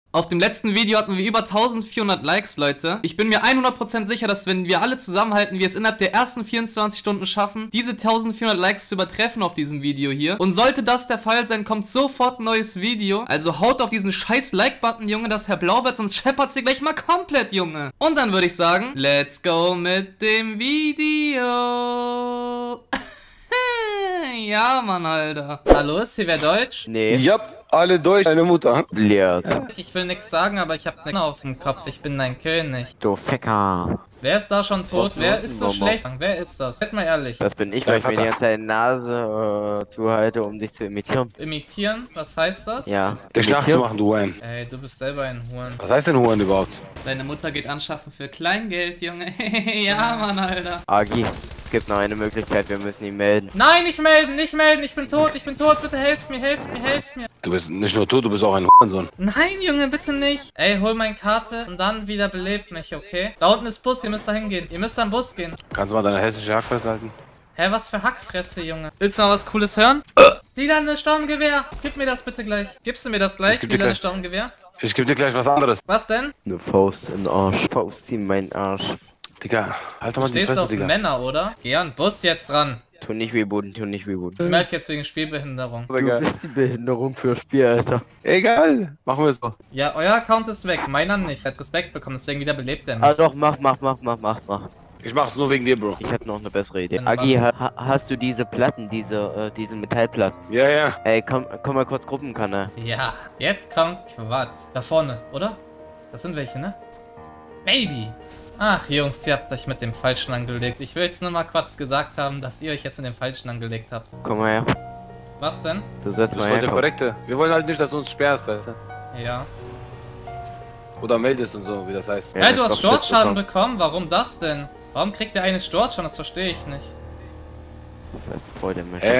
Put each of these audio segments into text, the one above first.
Auf dem letzten Video hatten wir über 1400 Likes, Leute. Ich bin mir 100% sicher, dass wenn wir alle zusammenhalten, wir es innerhalb der ersten 24 Stunden schaffen, diese 1400 Likes zu übertreffen auf diesem Video hier. Und sollte das der Fall sein, kommt sofort ein neues Video. Also haut auf diesen scheiß Like-Button, Junge, dass Herr Blau wird, sonst scheppert's dir gleich mal komplett, Junge. Und dann würde ich sagen, let's go mit dem Video. Ja, Mann, Alter. Hallo, ist hier wer Deutsch? Nee. Ja, alle durch, deine Mutter. Blöd. Ich will nichts sagen, aber ich hab ne auf dem Kopf. Ich bin dein König. Du Ficker. Wer ist da schon tot? Was Wer los, ist so Mama? schlecht? Wer ist das? Seid mal ehrlich. Das bin ich, weil ich mir die ganze Zeit die Nase zuhalte, um dich zu imitieren. Imitieren? Was heißt das? Ja. Dich nachzumachen, du Huren. Ey, du bist selber ein Huren. Was heißt denn Huren überhaupt? Deine Mutter geht anschaffen für Kleingeld, Junge. Ja, Mann, Alter. Agi, es gibt noch eine Möglichkeit, wir müssen ihn melden. Nein, nicht melden, nicht melden. Ich bin tot, bitte helft mir, helft mir, helft mir. Du bist nicht nur tot, du bist auch ein Hurensohn. Nein, Junge, bitte nicht. Ey, hol meine Karte und dann wieder belebt mich, okay? Da unten ist Bus, ihr müsst da hingehen. Ihr müsst am Bus gehen. Kannst du mal deine hässliche Hack festhalten? Hä, was für Hackfresse, Junge. Willst du mal was Cooles hören? Lilane Sturmgewehr. Gib mir das bitte gleich. Gibst du mir das gleich, Lilane Sturmgewehr? Ich geb dir gleich was anderes. Was denn? Eine Faust in den Arsch. Faust in meinen Arsch. Digga, halt doch Du mal die stehst Fresse, auf Digga. Männer, oder? Geh an Bus jetzt ran. Tu nicht rebooten, tu nicht rebooten. Ich melde jetzt wegen Spielbehinderung. Du bist die Behinderung für Spiel, Alter. Egal, machen wir so. Ja, euer Account ist weg, meiner nicht. Hat Respekt bekommen, deswegen wieder belebt er mich. Ah doch, mach. Ich mach's nur wegen dir, Bro. Ich hab noch eine bessere Idee. Dann Agi, hast du diese Platten, diese Metallplatten? Ja, ja. Ey, komm mal kurz Gruppenkanal. Ja, jetzt kommt Quad. Da vorne, oder? Das sind welche, ne? Baby! Ach, Jungs, ihr habt euch mit dem Falschen angelegt. Ich will jetzt nur mal Quatsch gesagt haben, dass ihr euch jetzt mit dem Falschen angelegt habt. Komm mal her. Was denn? Du sollst Das mal ist voll der herkommen. Korrekte. Wir wollen halt nicht, dass du uns sperrst, Alter. Ja. Oder meldest und so, wie das heißt. Ja, Hey, du das hast ist doch Sturzschaden Shit bekommen. Warum das denn? Warum kriegt der eine Sturzschaden? Das verstehe ich nicht. Das heißt voll der Mensch.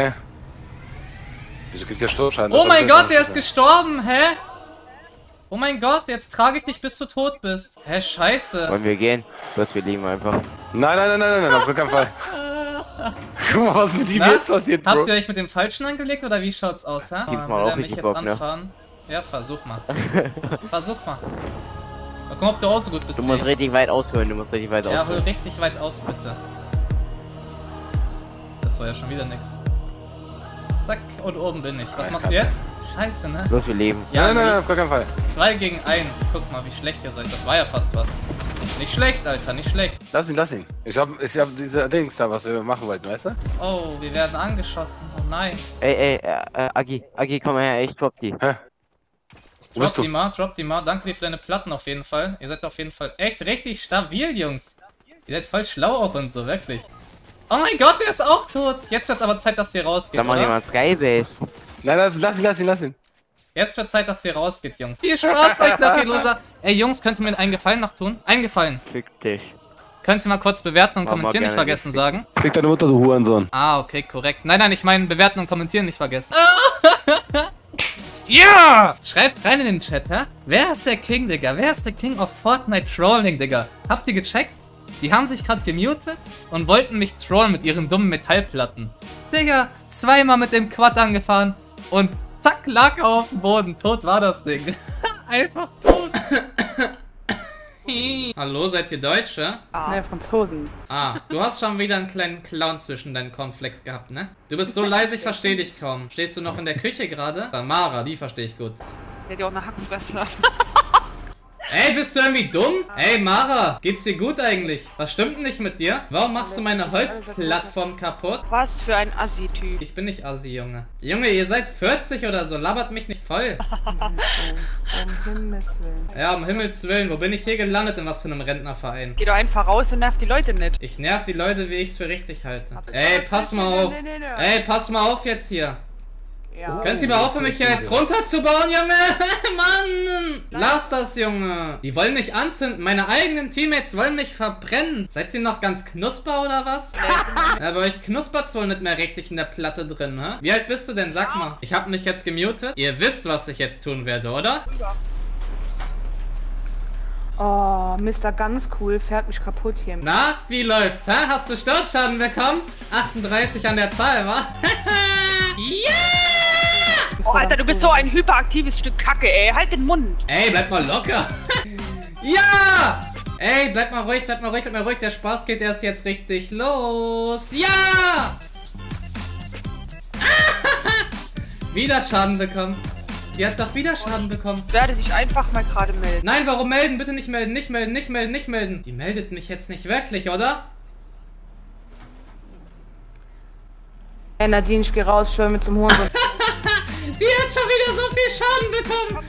Wieso gibt der Stoßschaden? Oh mein Gott, der ist gestorben, hä? Oh mein Gott, jetzt trage ich dich, bis du tot bist. Hä, scheiße. Wollen wir gehen? Was, wir liegen einfach. Nein, auf keinen Fall. Guck mal, was mit ihm Na? jetzt passiert, Bro. Habt ihr euch mit dem Falschen angelegt oder wie schaut's aus, hä? Gibt's Will mal er auch mich richtig jetzt Bock, ne? anfahren? Ja, versuch mal. Versuch mal. Mal gucken, ob du auch so gut bist. Du wie musst ich. richtig weit ausholen, du musst richtig weit Ja, hol ausholen. richtig weit aus, bitte. Das war ja schon wieder nix. Zack, und oben bin ich. Was machst du jetzt? Scheiße, ne? Los, wir leben. Ja, Nein, auf gar keinen Fall. 2 gegen 1. Guck mal, wie schlecht ihr seid. Das war ja fast was. Nicht schlecht, Alter, nicht schlecht. Lass ihn. Ich hab diese Dings da, was wir machen wollten, weißt du? Oh, wir werden angeschossen. Oh nein. Ey, Agi, komm mal her, ich drop die. Hä? Wo bist du? Drop die mal. Danke dir für deine Platten auf jeden Fall. Ihr seid auf jeden Fall echt richtig stabil, Jungs. Ihr seid voll schlau auch und so, wirklich. Oh mein Gott, der ist auch tot. Jetzt wird's aber Zeit, dass ihr rausgeht, Dann machen oder? wir mal Skybase. Nein, lass ihn. Jetzt wird Zeit, dass ihr rausgeht, Jungs. Viel Spaß euch dafür, Loser. Ey, Jungs, könnt ihr mir einen Gefallen noch tun? Einen Gefallen. Fick dich. Könnt ihr mal kurz bewerten und Mach mal kommentieren nicht gerne vergessen nicht. sagen? Fick deine Mutter, du Hurensohn. Ah, okay, korrekt. Nein, ich meine bewerten und kommentieren nicht vergessen. Ja! Schreibt rein in den Chat, hä? Wer ist der King, Digga? Wer ist der King of Fortnite Trolling, Digga? Habt ihr gecheckt? Die haben sich gerade gemutet und wollten mich trollen mit ihren dummen Metallplatten. Digga, zweimal mit dem Quad angefahren und zack, lag er auf dem Boden. Tot war das Ding. Einfach tot. Hallo, seid ihr Deutsche? Ne, Franzosen. Ah, du hast schon wieder einen kleinen Clown zwischen deinen Cornflakes gehabt, ne? Du bist so leise, ich verstehe dich kaum. Stehst du noch in der Küche gerade? Mara, die verstehe ich gut. Der hat ja auch eine Hackfresse. Ey, bist du irgendwie dumm? Ey, Mara, geht's dir gut eigentlich? Was stimmt denn nicht mit dir? Warum machst du meine Holzplattform kaputt? Was für ein Assi-Typ. Ich bin nicht Assi, Junge. Junge, ihr seid 40 oder so, labert mich nicht voll. Um Himmels Willen. Ja, um Himmels Willen, wo bin ich hier gelandet? In was für einem Rentnerverein? Geh doch einfach raus und nerv die Leute nicht. Ich nerv die Leute, wie ich's für richtig halte. Ey, pass mal auf. Nee. Ey, pass mal auf jetzt hier. Ja. Könnt ihr mal aufhören, mich hier jetzt runterzubauen, Junge? Mann! Lass das, Junge! Die wollen mich anzünden. Meine eigenen Teammates wollen mich verbrennen. Seid ihr noch ganz knusper oder was? Ja, bei euch knuspert's wohl nicht mehr richtig in der Platte drin, hä? Wie alt bist du denn? Sag mal. Ich hab mich jetzt gemutet. Ihr wisst, was ich jetzt tun werde, oder? Oh, Mr. Ganz cool fährt mich kaputt hier. Na, wie läuft's, hä? Hast du Sturzschaden bekommen? 38 an der Zahl, wa? Yeah! Oh, Alter, du bist so ein hyperaktives Stück Kacke, ey. Halt den Mund. Ey, bleib mal locker. Ja! Ey, bleib mal ruhig, bleib mal ruhig, bleib mal ruhig. Der Spaß geht erst jetzt richtig los. Ja! Wieder Schaden bekommen. Die hat doch wieder Schaden bekommen. Werde sich einfach mal gerade melden. Nein, warum melden? Bitte nicht melden, nicht melden, nicht melden, nicht melden. Die meldet mich jetzt nicht wirklich, oder? Hey Nadine, ich geh raus, schwör mir zum Hurensohn. Die hat schon wieder so viel Schaden bekommen.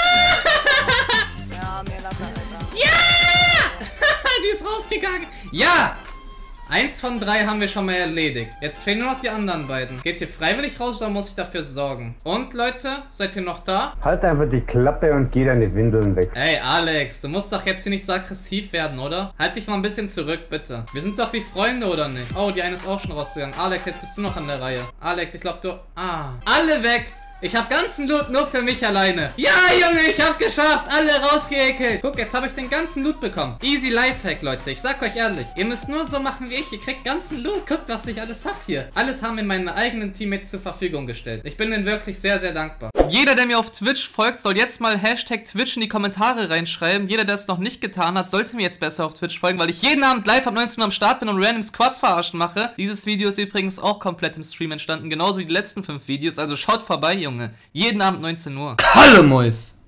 Ja, mir lacht Alter. Ja! Die ist rausgegangen. Ja! 1 von 3 haben wir schon mal erledigt. Jetzt fehlen nur noch die anderen beiden. Geht ihr freiwillig raus oder muss ich dafür sorgen? Und Leute, seid ihr noch da? Halt einfach die Klappe und geh deine Windeln weg. Ey, Alex, du musst doch jetzt hier nicht so aggressiv werden, oder? Halt dich mal ein bisschen zurück, bitte. Wir sind doch wie Freunde, oder nicht? Oh, die eine ist auch schon rausgegangen. Alex, jetzt bist du noch an der Reihe. Alex, ich glaube du... Ah. Alle weg! Ich hab ganzen Loot nur für mich alleine. Ja, Junge, ich hab geschafft. Alle rausgeekelt. Guck, jetzt habe ich den ganzen Loot bekommen. Easy Lifehack, Leute. Ich sag euch ehrlich. Ihr müsst nur so machen wie ich. Ihr kriegt ganzen Loot. Guckt, was ich alles hab hier. Alles haben mir meine eigenen Teammates zur Verfügung gestellt. Ich bin denen wirklich sehr, sehr dankbar. Jeder, der mir auf Twitch folgt, soll jetzt mal Hashtag Twitch in die Kommentare reinschreiben. Jeder, der es noch nicht getan hat, sollte mir jetzt besser auf Twitch folgen, weil ich jeden Abend live ab 19 Uhr am Start bin und random Squads verarschen mache. Dieses Video ist übrigens auch komplett im Stream entstanden. Genauso wie die letzten 5 Videos. Also schaut vorbei, Junge. Jeden Abend 19 Uhr. Kalle Mäus!